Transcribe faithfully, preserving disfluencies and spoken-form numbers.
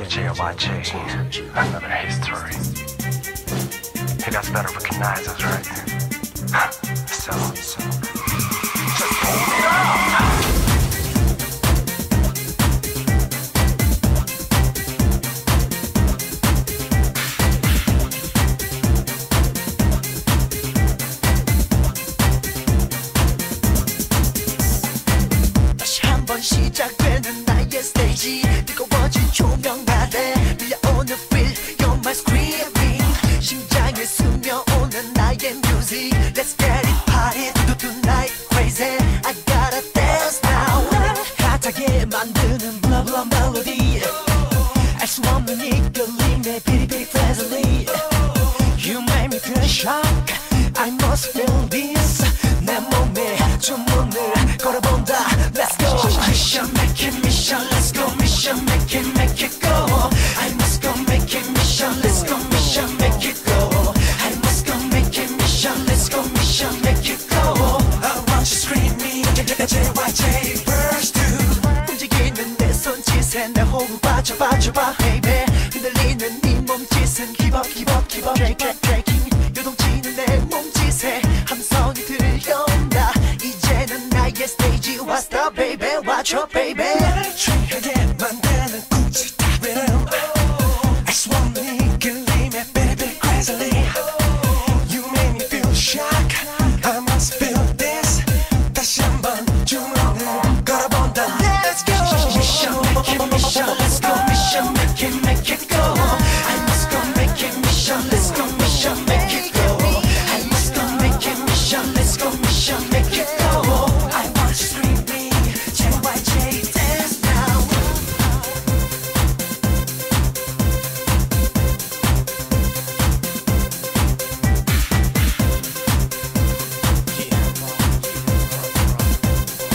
J Y J, another history. You guys better recognize us, right? so, so, just hold it up! 시작되는 나의 스테이지 뜨거워진 조명 아래 밀려오는 feel You're my screaming 심장에 스며오는 나의 music Let's get it party do tonight crazy I gotta dance now 핫하게 만드는 blah blah melody 알 수 없는 이끌림에 비리비리 pleasantly You made me feel shock I must feel this 내 몸에 주문을 걸어본다 Let's go Mission make it mission Let's go mission make it make it go I must go make it mission Let's go mission make it go I must go make it mission Let's go mission make it go I want you screaming J Y J verse two 움직이는 내 손짓에 내 호흡 빠져 빠져봐 baby 흔들리는 네 몸짓은 Keep up keep up keep up Shake it shaking 요동치는 내 몸짓에 함성이 들려온다 이제는 나의 스테이지 What's up baby watch your baby